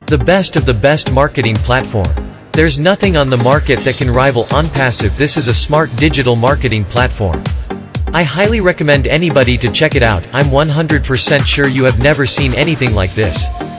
The best of the best marketing platform. There's nothing on the market that can rival Onpassive. This is a smart digital marketing platform. I highly recommend anybody to check it out. I'm 100% sure you have never seen anything like this.